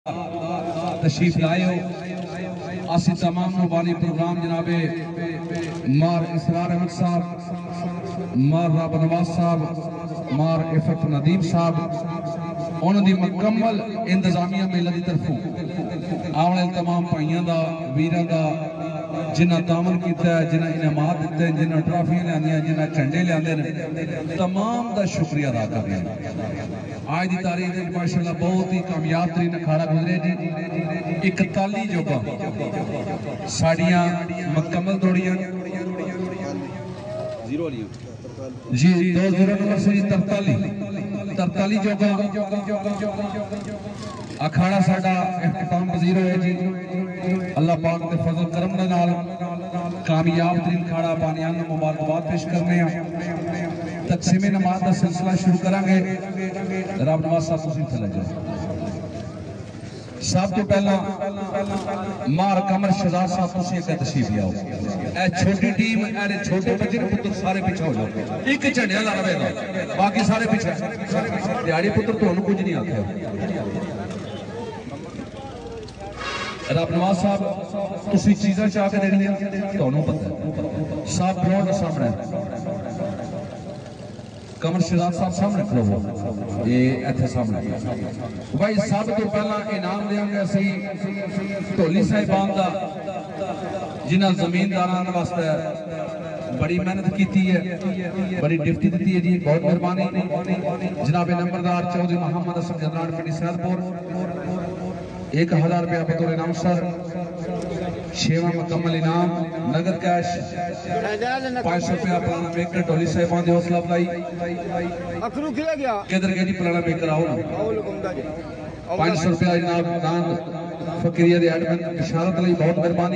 तशरीफ लाए हो। आसी तमाम मुबानी प्रोग्राम जनाबे मार इसरार अहमद साहब, मार राब नवाज साहब, मार इफत नदीम साहब उन्होंने मुकम्मल इंतजामिया मेला की तरफों आने वाले तमाम भाइयों का वीरों का जिन्हें तामन किया, जिन्हें इनामात दिते, जिन्हें ट्रॉफियां लिया, जिन्हें झंडे लिया, तमाम का शुक्रिया अदा कर रहे हैं। आज की तारीख में माशाअल्लाह बहुत ही कामयाब तरीन अखाड़ा गुजरे जी। 41 जोगा साड़ियां मुकम्मल दौड़ियां जी 20 नंबर से 43 जोगा अखाड़ा साडा इख्तिताम पजीर होया जी। अल्लाह पाक के फजल करम दे नाल कामयाब तरीन खाड़ा पानियां नूं मुबारकबाद पेश करने हैं। तकसीम नमाज का सिलसिला शुरू करांगे। रब नवाज साहब तुसीं थले जाओ। सब तो पहला मार कमर शहजाद साहब तुसीं इक तशरीफ लियाओ। ए छोटी टीम ए छोटे बच्चे पुत्र सारे पीछे हो जाओ। एक झंडे ला रहेगा, बाकी सारे पीछे। दिहाड़ी पुत्र तुहानूं कुछ नहीं आख्या। रब नवाज साहब तुसीं चीज़ां चाह के देनियां तुहानूं पता है। साहब ग्राउंड सामने कमर शहजाद साहब सामने खड़ो हो, ये इत्थे सामने भाई। सब तो पहला इनाम देंगे असी ढोली साहिबान का, जिन्हें जमींदारान वास्ते बड़ी मेहनत की है, बड़ी डिप्टी दी है जी। बहुत मेहरबानी जनाबे नंबरदार चौधरी मोहम्मद हसन जनान पिंडी सैदपुर 1000 रुपया बतौर इनाम सर। 6वां मुकम्मल इनाम नगद कैश 500 रुपया पुराना मेकर ढोली साहिबान की हौसला अफजाई। किधर गए जी पुराना मेकर आओ ना। 500 रुपया इनाम दान फकीरिया के एडमिन इशारत लई बहुत मेहरबानी।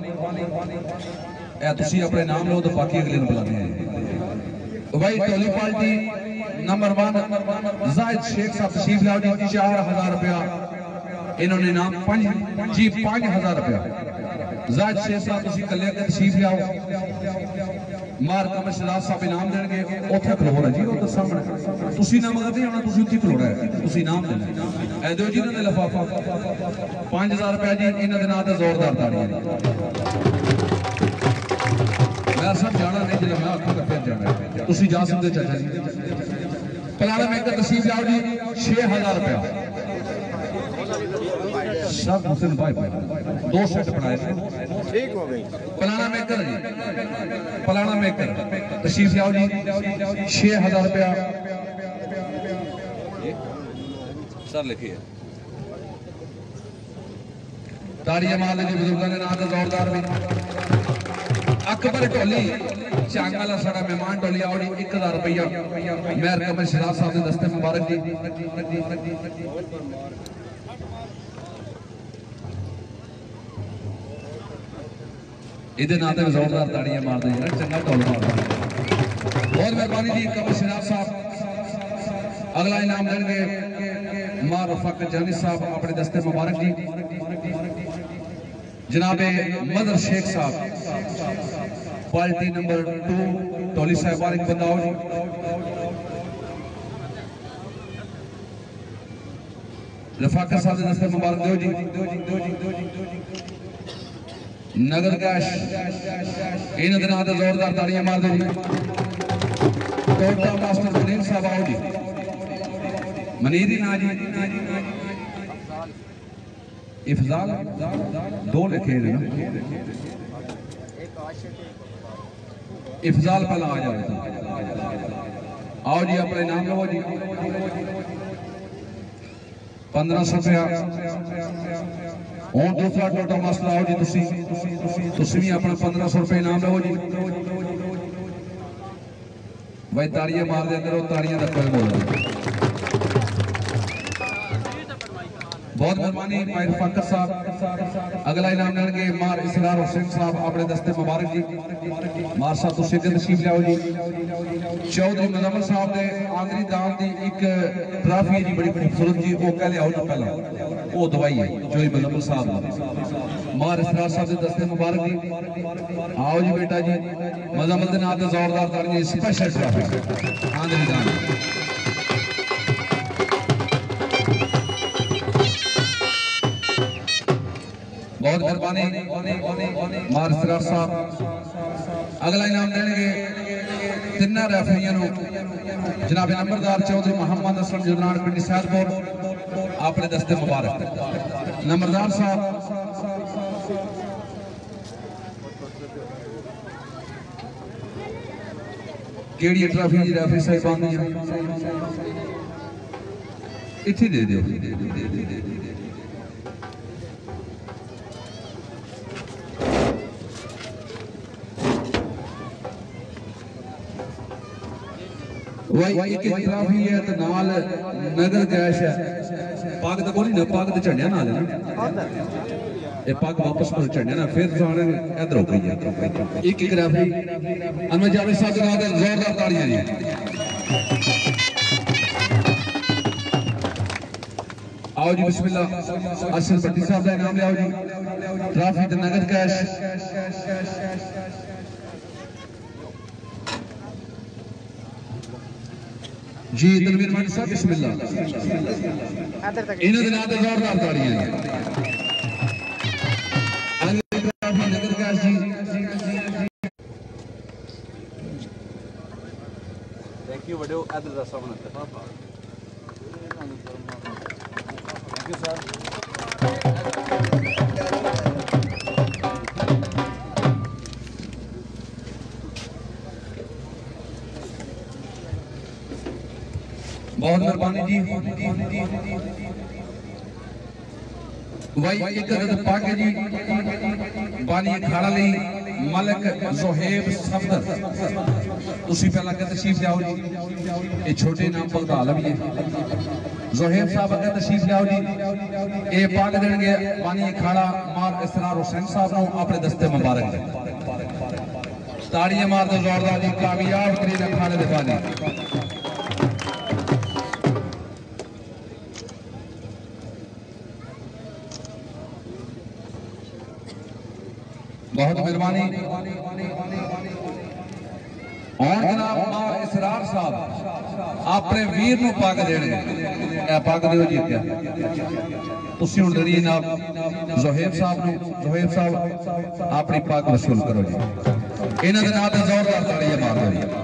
तुसी अपने नाम लो तो बाकी अगले बुलाने हैं भाई। ढोली पार्टी नंबर 1 जाहिद शेख साहब तशरीफ लाओ जी। 4000 रुपया इन्होंने इनाम 5000 रुपया जाहिद शेख साहब तुसी कल्ले तशरीफ लाओ। मार कमर शहजाद साहब इनाम देंगे उत्थे खलोना जी। उधर सामने तुसी ना मगर नहीं आना, तुसी उत्थे खलोना है, तुसी इनाम देना। ए दो जी इन्होंने लिफाफा 5000 रुपया जी। इन्हों के नाम से जोरदार ताड़ियां। मैं सब जाना नहीं जिला मैं आखूंगा फिर जाना तुसी जा सकते चाचा जी। पलाना मेकर तशरीफ लाओ जी। 6000 रुपया सब हुसैन भाई 2 सेट बनाए ठीक हो गई। पलाना मेकर जी, पलाना मेकर तशरीफ लाओ जी। 6000 रुपया सर लिखिए। ताड़ियां मार लीजिए बुजुर्गों ने नाम जोरदार भी। अकबर ढोली चांग वाला साड़ा मेहमान ढोली आओ जी। 1000 रुपया मेहर कमर शहजाद साहब के दस्ते मुबारक जी। इहदे नाम ते जोरदार ताड़ियां मार दे यार, चंगा ढोल मार। बहुत मेहरबानी जी कमर शहजाद साहब। अगला इनाम देंगे मार रफाकत जानी साहब अपने दस्ते मुबारक जी। जनाबे मदर शेख साहब पार्टी नंबर 2 ढोली साहिबान एक बताओ जी। रफाकत साहब के दस्ते मुबारक दो जी। नगर कैश इन दिनों से जोरदार ताड़ियां मार दो जी। टोटा मास्टर मनीर साहब आओ जी। मनीरी ना जी इफजाल 2 लिखे ना। इफजाल पहला आ जाए। आओ जी अपने नाम लो जी। 1500 रुपया और दूसरा टोटा मसला आओ जी। तुसी भी अपना 1500 रुपये इनाम लो जी। भाई ताड़ियां मार दे अंदर ताड़ियां का कोई बोल। बहुत मेहरबानी भाई रफाकत साहब। अगला इनाम लेंगे मार इसरार हुसैन साहब अपने दस्ते मुबारक जी। मार साहब तुसी तशरीफ लाओ जी। चौधरी मुजम्मल साहब ने आखिरी दान की एक ट्रॉफी जी बड़ी खूबसूरत जी वो कह लिया जी। पहला वो दवाई है चौधरी मुजम्मल साहब मार इसरार साहब के दस्ते मुबारक जी। आओ जी बेटा जी मुजम्मल के नाम से जोरदार ताड़ियां स्पेशल ट्रॉफी आखिरी दान। बहुत मेहरबानी मार सिरार साहब। अगला इनाम देंगे तिना रेफरियां जनाब नंबरदार चौधरी मोहम्मद असलम जुदरान पिंडी सैदपुर, अपने दस्ते मुबारक। नंबरदार साहब केड़ी ट्रॉफी जी रेफरी साहिबान इत्थे दे दियो। वही एक ट्रॉफी है तो नाल नगर कैश है। पग तो कोई ना, पग तो झंडिया नाल है ना, ये पग वापस पर झंडिया ना फिर जाने इधर हो गई है। एक एक रेफरी अनवर जावेद साहब के नाम जोरदार तालियां जी। आओ जी बिस्मिल्लाह। असल भट्टी साहब का इनाम लियाओ जी, ट्रॉफी तो नगद कैश। जी तनवीर मान साहब बिस्मिल्लाह। इन्हां दे नाम ते जोरदार तालियां जी। अगली ट्रॉफी नगद कैश जी। थैंक यू बड़े इधर दा सामने पापा। Thank you sir. बहुत मेहरबानी जी। वही एक पाक जी बानी खाड़ा ली मलक ज़ोहेब सफदर, तुसी पहला के तशरीफ लियाओ जी। ये छोटे नाम पर आलम है ज़ोहेब साहब के तशरीफ लियाओ जी। ये पाक देंगे बानी खाड़ा मार इसरार हुसैन साहब को अपने दस्ते मुबारक दे। ताड़ियां मार दो जोरदार जी। कामयाब करीब खाने दे बानी। बहुत मेहरबानी। और जनाब इसरार साहब अपने वीर को पग देंगे। पग दो जी क्या तुसी हुण देनी जनाब ज़ोहेब साहब को। ज़ोहेब साहब अपनी पग वसूल करो जी। इन्हां दे नाम ते जोरदार ताड़ियां मार दो जी।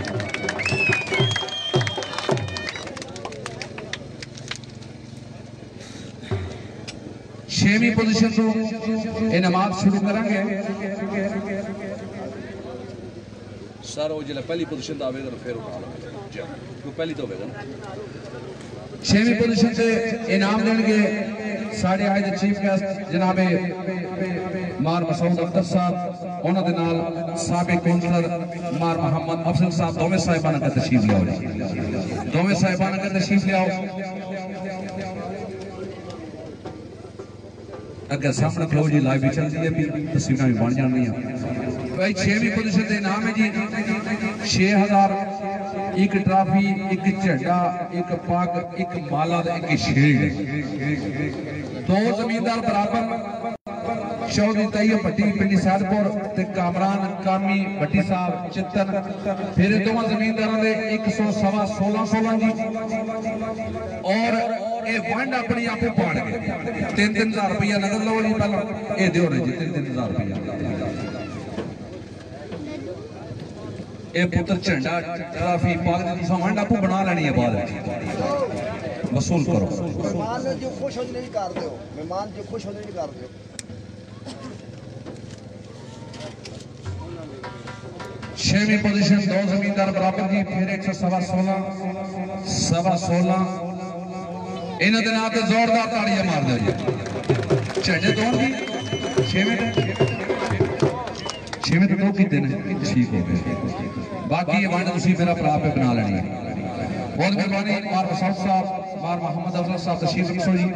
छेवीं पोजीशन तो इनामात शुरू करेंगे सर। वो जिला पहली पोजीशन तो आवेगा फिर पहली तो होगा ना। छेवीं पोजीशन से इनाम देंगे साढ़े आज चीफ गेस्ट जनाबे मार मसूद अख्तर साहब, उन्होंने दे नाल साबिक काउंसलर मार मोहम्मद अफजल साहब। दोवें साहिबान का तशरीफ लियाओ जी। दोवें साहिबान का तशरीफ लियाओ। अगर सामने खलो जी लाइव भी चलती है भी तस्वीरें भी बन जानी भाई। छेवीं पोजीशन के इनाम है जी 6000, एक ट्रॉफी, एक झंडा, एक पग, एक माला, एक शील्ड। दो जमींदार बराबर चौधरी तैयब भट्टी पिंडी सैदपुर ते कामरान कामी भट्टी साहब चित्तन। फिर दोवां जमींदारां दे 116 जी। और ये वंड अपनी आपे पाड़ गए। 3-3000 रुपया नगद लो जी। पहला ये दियो जी 3-3000 रुपया। ये पुत्र झंडा ट्रॉफी पग दी तुसां वंड आपू बना लेनी है बाद वसूल करो। मेहमान जो खुश हो नहीं कर दो, मेहमान जो खुश हो नहीं कर दो। छेवीं पोजीशन दो जमींदार बराबर जी। फिर 116 इन्हां दे नाम ते जोरदार ताड़ियां मार दो जी। झंडे दो जी। छेवें तो दो कीते ने ठीक हो गए। बाकी ये वंड तुसीं मेरा भरा पे बना लेनी है। बहुत मेहरबानी मार मसूद साहब, मार मोहम्मद अफजल साहब तशरीफ रखो जी।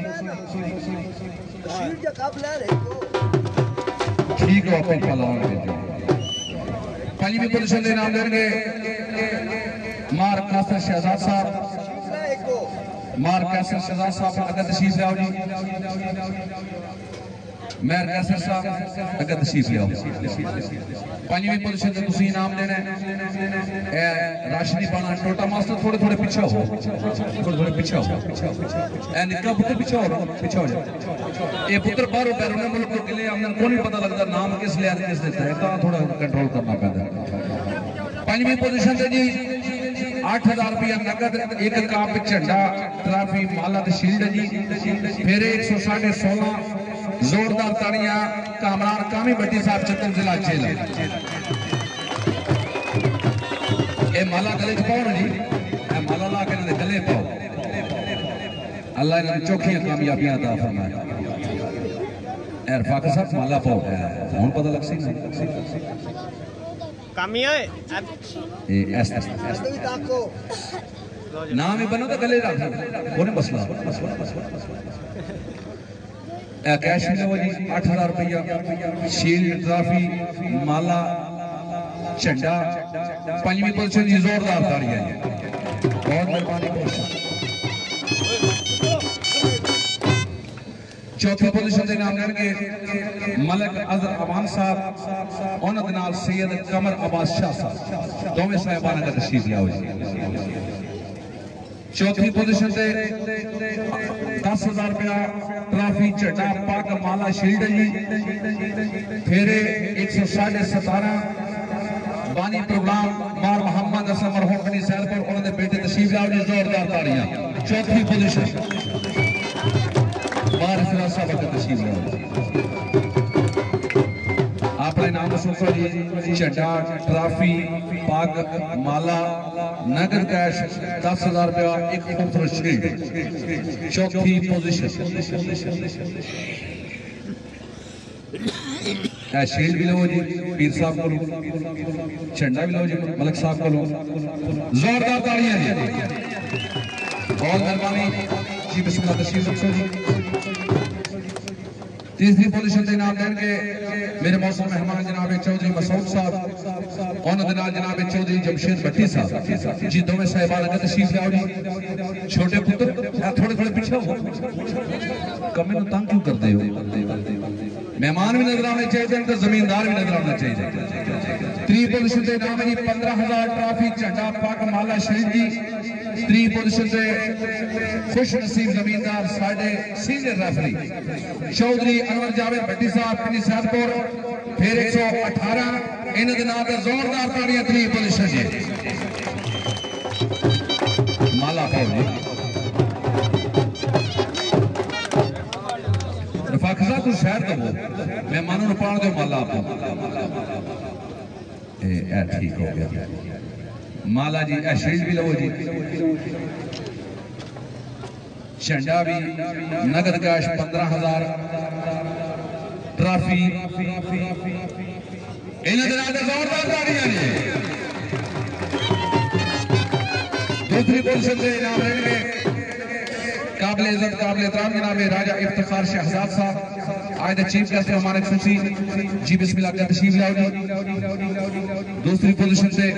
ठीक हो अपनी फलाओगे जी। पहली पोजीशन के नाम देंगे मार कासर शहजाद साहब। मार कासर शहजाद साहब अगर तशरीफ लाओ जी। मैं कैसर साहब अगर तशरीफ लियाओ। पंजवीं पोजीशन से तुसी इनाम देना है राशनी पाना टोटा मास्टर थोड़े थोड़े पीछे हो थोड़े थोड़े पीछे हो ए निक्का पुत्र पीछे हो जाओ ये पुत्र बाहरों बैरों मुल्क को किले हमने को नहीं पता लगता नाम किस लिया किस देता है तो थोड़ा कंट्रोल करना पैदा। पंजवीं पोजीशन से जी 8,000 रुपया नकद एक काप झंडा ट्रॉफी माला ते शील्ड जी फिर 116.5 जोरदार ताड़ियां कामरान कामी भट्टी साहब चतुर जिला जेल ए माला गले च पाओ जी ए माला ला के इन्हां दे गले पाओ अल्लाह इन्हां दी चौखियां कामयाबियां अता फरमाए। ए फाकर साहब माला पाओ हुण पता लग सी कामिया है ए एस नाम ही बनो तो गले रख कोने मसला कैश जी 8,000 रुपया शील्ड ट्रॉफी माला झंडा पंजवीं पोजीशन जी जोरदार ताड़ियां बहुत मेहरबानी। चौथी पोजीशन के नाम लेंगे मलक अजहर अमान साहब उन्होंने नाल सैयद कमर अब्बास शाह साहब दोवें साहिबान का तशरीफ लियाओ जी। चौथी पोजीशन से 10,000 रुपया ट्रॉफी झंडा पग माला शील्ड जी फिर 117.5 बानी प्रोग्राम मार मोहम्मद असम मरहूम पिंडी सैदपुर उन्होंने बेटे तशरीफ लाओ जी जोरदार ताड़ियां। चौथी पोजीशन मार इसरा साहब का तशरीफ लाओ अपने नाम सुखो जी झंडा ट्रॉफी पग माला नगद कैश 10,000 रुपया एक खूबसूरत शील्ड। चौथी पोजीशन शील्ड भी लो जी पीर साहब को झंडा भी लो जी मलक साहब को जोरदार तालियां जी बहुत मेहरबानी जी बिस्मिल्लाह तशरीफ रखो जी। तीसरी पोजीशन से इनाम देंगे मेरे मौसम मेहमान जनाब चौधरी मसूद साहब उन्होंने जनाब चौधरी जमशेद भट्टी साहब जी दोवें साहिबान का तशरीफ लाओ जी। छोटे पुत्र थोड़े थोड़े पीछे हो कमे को तंग क्यों करते हो मेहमान भी नजर आने चाहिए तो जमींदार भी नजर आना चाहिए। त्री पोजीशन से इनाम है जी 15,000 ट्रॉफी झंडा पग माला शील्ड जी। त्री पोजीशन से खुश नसीब जमींदार साढ़े सीनियर रेफरी चौधरी अनवर जावेद भट्टी साहब पिंडी सैदपुर फिर 118 इन दिनों का जोरदार ताड़ियां। त्री पोजीशन जी माला पाओ जी रफाखजा तू शहर दो मेहमानों पाण दो माला आपको ठीक हो गया माला जी शील्ड भी लो जी झंडा भी नगद कैश 15,000 ट्रॉफी जोरदार ताड़ियां जी। दूसरी पोजीशन से इनाम लेंगे काबिल इज्जत काबिल एहतराम जनाब राजा इफ्तिखार शहजाद साहब आज चीफ गेस्ट हमारे खुशी जी बिस्मिल्लाह का तशरीफ लाओ जी। दूसरी पोजीशन से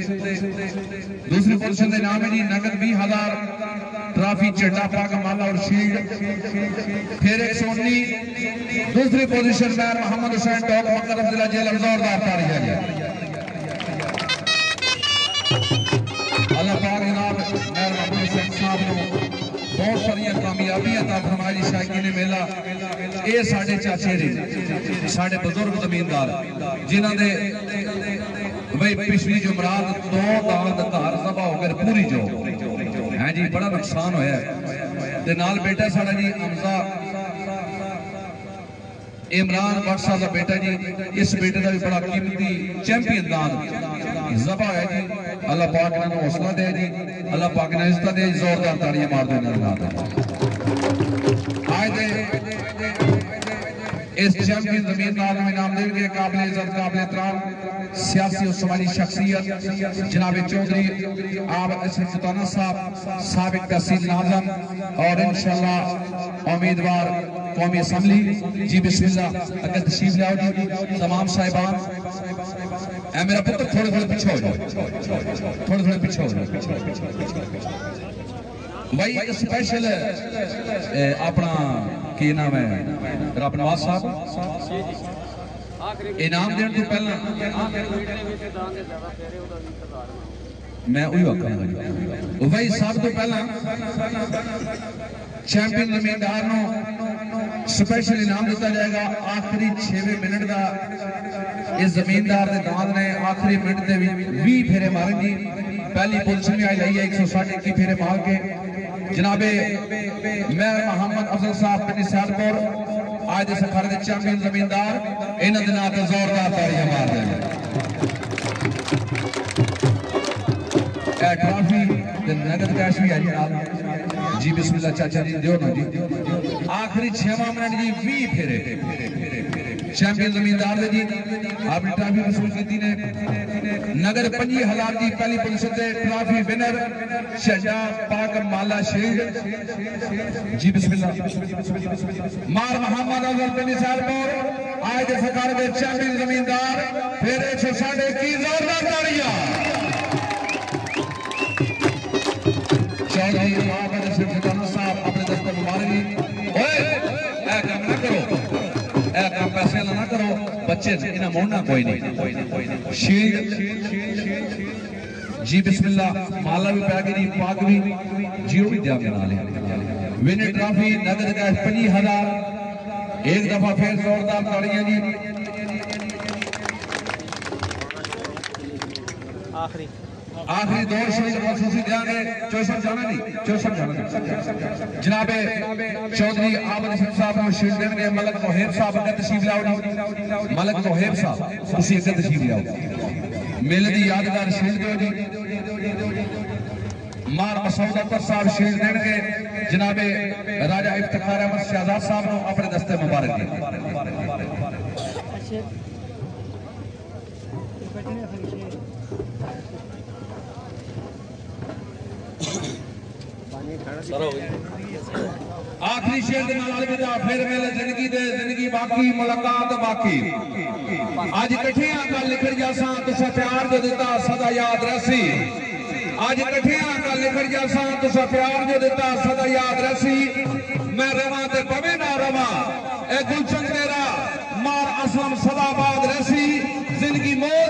इनाम है जी नगद 20,000 ट्रॉफी झंडा पग माला और शील्ड फिर 119। दूसरी पोजीशन में मोहम्मद हुसैन टॉप मकरम जिला जेल जोरदार ताड़ियां जी। अल्लाह पाक जनाब मेहर मोहम्मद हुसैन साहब को बहुत सारिया कामयाबियां अता फरमाई। शायकीन मेला ये साडे चाचे ने साडे बुजुर्ग जमींदार जिन्हां दे भाई पिछली जुमरात 2 दांद घर सभा हो गए पूरी जो है जी बड़ा नुकसान होया ते नाल बेटा साडा जी हमजा इमरान भट्ट साहब का बेटा जी इस बेटे का भी बड़ा कीमती चैंपियन दान ज़बा है जी। अल्लाह पाक इन्हां नूं हौसला दे जी अल्लाह पाक इन्हां इज्जत दे जोरदार ताड़ियां मार दो इन्हां दे आज दे इस चैंपियन जमींदार में इनाम देंगे काबिल इज्जत काबिल एहतराम सियासी और समाजी शख्सियत जनाब चौधरी आप सुल्ताना साहब साबिक तहसील नाज़म और इंशाअल्लाह उम्मीदवार कौमी असम्बली जी बिस्मिल्लाह अगर तशरीफ लाओ जी। तमाम साहिबान मेरा पुत्र थोड़े थोड़े पीछे हो जाओ थोड़े थोड़े पीछे हो जाओ भाई एक स्पेशल अपना की नाम है रब नवाज साहब इनाम देने तो पहला मैं वही आखा भाई सब तो पहला चैंपियन जमींदार नो स्पेशल इनाम दिता जाएगा। आखिरी 6वें मिनट का इस जमींदार के दांत ने आखिरी मिनट के 20 फेरे मारेंगी। पहली पोजीशन में आई है 121 फेरे मार के जनाबे मैं मोहम्मद अफजल साहब पिंडी सैदपुर आज इस अखाड़े के चैंपियन जमींदार इन्होंने दिनों ते जोरदार तालियां मार देंगे। ट्रॉफी नगद कैश भी है जी बिस्मिल्लाह चाचा जी जो ना जी आखिरी 6वां मिनट जी 20 फेरे चैंपियन जमींदार ने जी आपने ट्रॉफी वसूल की ने नगद 50,000 की पहली पोजीशन से ट्रॉफी विनर शजा पाक माला शील्ड जी बिस्मिल्लाह मार मोहम्मद अफजल पिंडी सैदपुर आज सरकार के चैंपियन जमींदार फिर 121 की जोरदार तालियां अपने दस्तर मुबारक काम पैसे ना करो बच्चे इन्हें मोड़ना कोई नहीं शील्ड जी बिस्मिल्लाह माला भी पैगी नहीं पाक भी जियो भी दिया बना ले विनर ट्रॉफी नगद कैश 50,000 एक दफा फिर जोरदार तालियां जी। आखिरी दौर शहीद महसूसी देंगे चौसठ जाना नहीं जनाबे चौधरी आबद हसन साहब को शील्ड देंगे। मलक मोहेब साहब अगर तशरीफ लाओ मलक मोहेब साहब तुसी अगर तशरीफ लाओ मेले की यादगार शील्ड दो जी। मार मसूद अख्तर साहब शील्ड देंगे जनाबे राजा इफ्तिखार अहमद शहजाद साहब को अपने दस्ते मुबारक दी। आखिरी शेर के नाल अलविदा फिर मेले जिंदगी बाकी मुलाकात बाकी आज इकट्ठियां कल लिखड़ जासा तुसा प्यार जो दिता सदा याद रहसी आज इकट्ठियां कल लिखड़ जासा तुसा प्यार जो दिता सदा याद रहसी मैं रवा ते पवे ना रवा ए गुलशन तेरा मार असलम सदाबाद रहसी जिंदगी मौत